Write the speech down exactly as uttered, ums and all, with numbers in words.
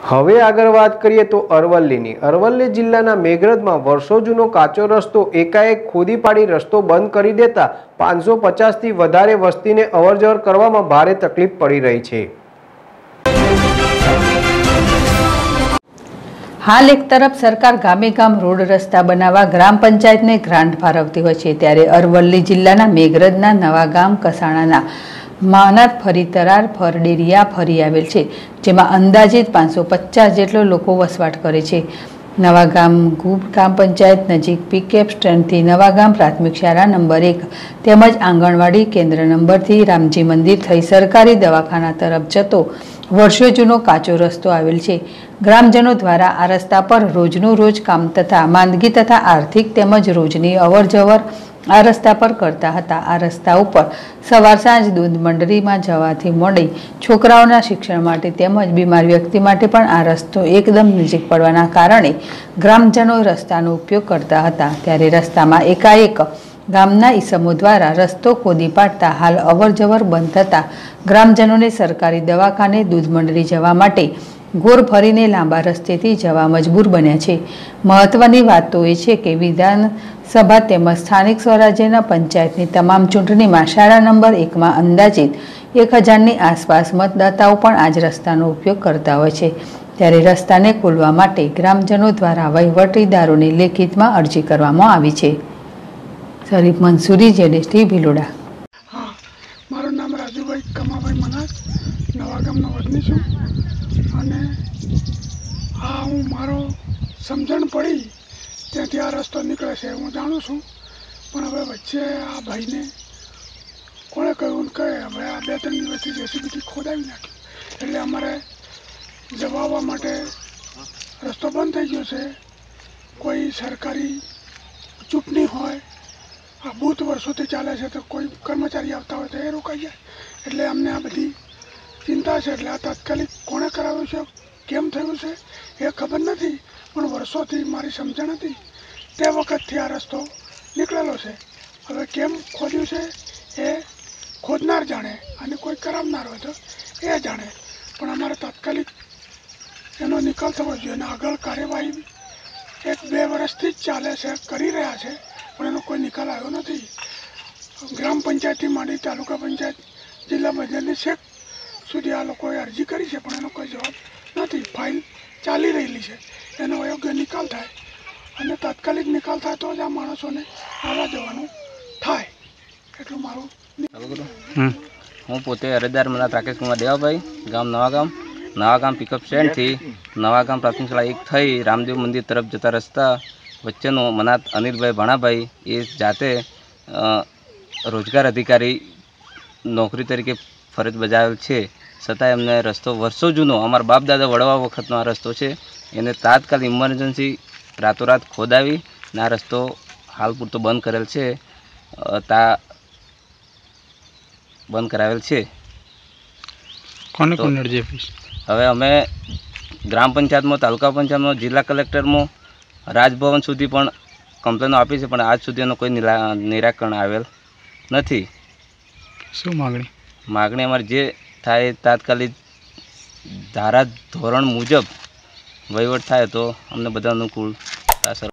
હવે આગળ વાત કરીએ તો અરવલ્લીની અરવલ્લી જિલ્લાના મેઘરજમાં વર્ષો જૂનો કાચો રસ્તો એકાએક ખોદી પાડી રસ્તો બંધ કરી દેતા પાંચસો પચાસથી વધારે વસ્તીને અવરજવર કરવામાં ભારે તકલીફ પડી રહી છે। हाल एक तरफ सरकार गामे गाम रोड रस्ता बनावा ग्राम पंचायत ने ग्रांट फाळवती होय छे, त्यारे अरवल्ली जिल्लाना मेघरजना नवा गाम कसाणाना मानात फरी तरार फरडेरिया फरी आवेल छे, जेमां अंदाजित पांचसो पचास जेटलो लोको वसवाट करे छे। नवा गाम ग्राम पंचायत नजीक पीकेप स्टेन्ड थी नवा गाम प्राथमिक शाळा नंबर एक तेमज आंगणवाड़ी केन्द्र नंबर थी रामजी मंदिर थई सरकारी दवाखाना तरफ जतो वर्षो जूनो काचो रस्तो आवेल छे। ग्रामजनों द्वारा आ रस्ता पर रोजनु रोज काम तथा मांदगी तथा आर्थिक तेमज रोजनी अवर जवर आ रस्ता पर करता हता। आ रस्ता पर सवार सांज दूध मंडली में जवाथी मोडी छोकराओना शिक्षण माटे तेमज बीमार व्यक्ति माटे पण आ रस्तो एकदम नजीक पड़वाना कारणे ग्रामजनों रस्तानो उपयोग करता हता, त्यारे रस्तामां एकाएक गामना ईसमो द्वारा रस्तो खोदी पाडता हाल अवर जवर बंध थता ग्रामजनों ने सरकारी दवाखाने दूध मंडली जवा माटे घोर फरीने लांबा रस्तेथी जवा मजबूर बन्या छे। महत्वनी वात तो ए छे के विधानसभा तेमज स्थानिक स्वराज्यना पंचायतनी तमाम चूंटणीमां शाळा नंबर एक में अंदाजित एक हजारनी आसपास मतदाताओ पण आज रस्तानो उपयोग करता होय छे, त्यारे रस्ताने खोलवा माटे ग्रामजनों द्वारा वहीवटीदारोने लेखितमां अरजी करवामां आवी छे। शरीफ मंसूरी जेडेसटी भीलोड़ा। हाँ, मारू नाम राजूभाई कमाभाई मनाज नवागामनो वतनी छूं अने आ हूँ मारो समझण पड़ी त्याथी आ रस्तो निकळे छे हूँ जाणुं छूं, पण हवे वच्चे आ भाईने कोणे कह्युं के हवे आ बे त्रण दिवसथी जेसीबीथी खोदावी नाख्युं एटले अमारे जवा आववा माटे रस्तो बंध थई गयो छे। कोई सरकारी चूंटणी होय आ बूथ वर्षोथी चाले छे तो कोई कर्मचारी आवता होय तो ए रोकाई जाय एटले अमने आ बधी चिंता छे। एटले आ तात्कालिक कोणे कराव्युं छे केम थयुं छे ए खबर नथी, पण वर्षोथी मारी समजण हती ते वखतथी आ रस्तो निकळेलो छे। हवे केम खोद्युं छे ए खोदनार जाणे अने कोई करावनार होय तो ए जाणे, पण अमारे तात्कालिक एनो निकाल थવો જોઈએ અને આગળ કાર્યવાહી एक बे वर्षथी ज चाले छे करी रह्या छे, पण एनो कोई निकाल आव्यो नथी। ग्राम पंचायतथी मांडी तालुका पंचायत जिल्ला पंचायतनी छेक सुधी आ लोकोए अरजी करी छे, पण एनो कोई जवाब नथी। फाइल चाली रहेली छे, एनो योग्य निकाल थाय अने तात्कालिक निकाल थाय तो ज आ माणसोने आवा जवानुं थाय एटલું मारुं। हूँ पोते अरजदार मनात राकेश कुमार देवाभाई गाम नवागाम नवागाम पिकअप स्टेन्ड थी नवागाम प्राथमिक शाला एक थई रामदेव मंदिर तरफ जता रस्ता वच्चेनो मनात अनिलभाई भाणाभाई ये जाते रोजगार अधिकारी नौकरी तरीके फरज बजावेल छे, छतांय अमने रस्तो वर्षो जूनो अमारा बाप दादा वड़वा वखतनो आ रस्तो छे एने तात्कालिक इमरजन्सी रातोरात खोदावी ने आ रस्तो हाल पूरतो बंद करेल छे, ता बंद करावेल छे। कोने कोने अरजी आपी? हवे अमे ग्राम पंचायत में तालुका पंचायत में जिला कलेक्टर में राजभवन सुधी पण कम्प्लेनो आपी छे, पण आज सुधी एनो कोई निराकरण आवेल नथी। शुं मागणी? मागणी अमारी जे थाय तात्कालिक धारा धोरण मुजब वहीवट थाय तो अमने बधा अनुकूल।